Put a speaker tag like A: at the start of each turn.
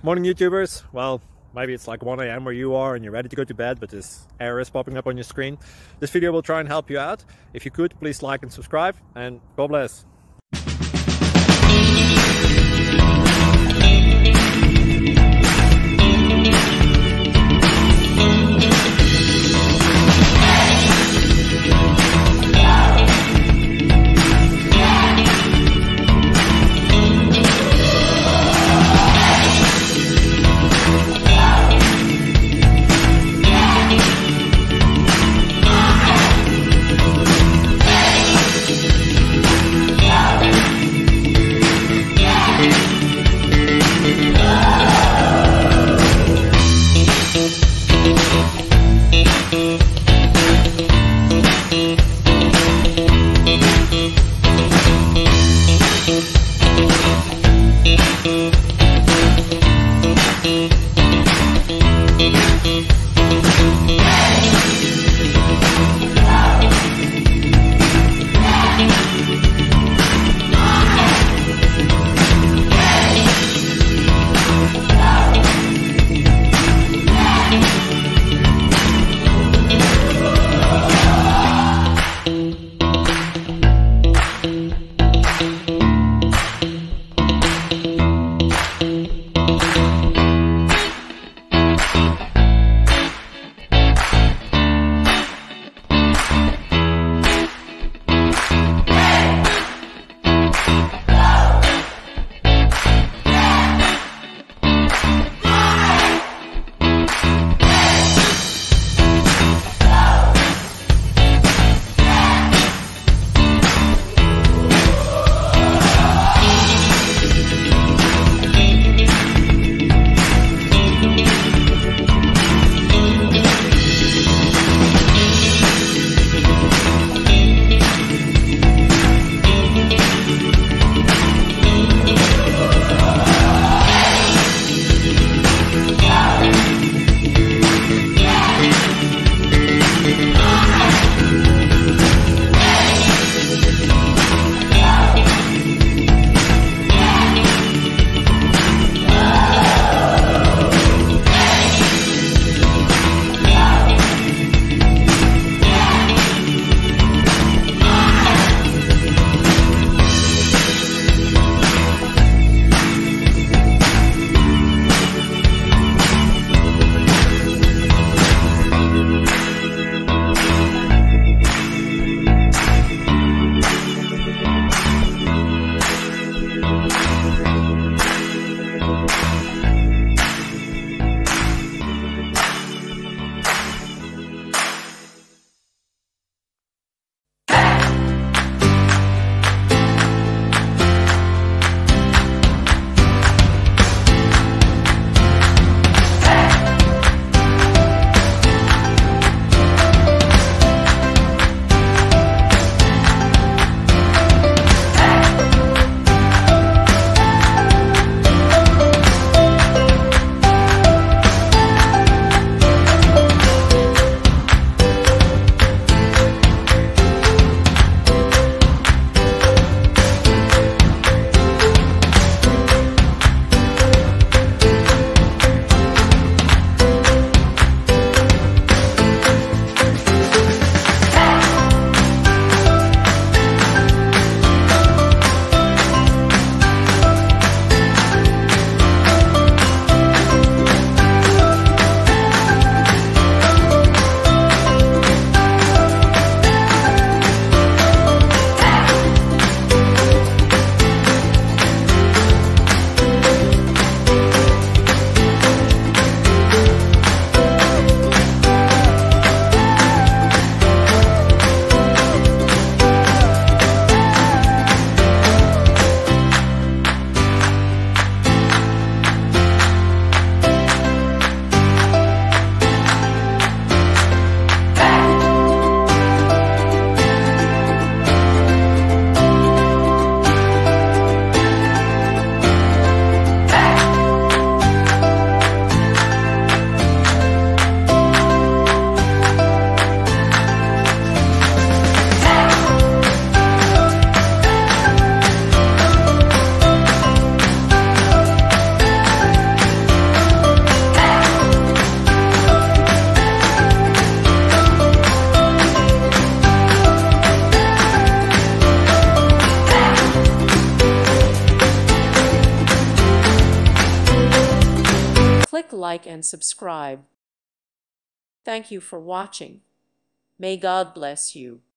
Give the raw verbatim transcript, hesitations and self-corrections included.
A: Morning YouTubers. Well, maybe it's like one A M where you are and you're ready to go to bed, but this error is popping up on your screen. This video will try and help you out. If you could, please like and subscribe, and God bless.
B: Yeah. Click like and subscribe. Thank you for watching. May God bless you.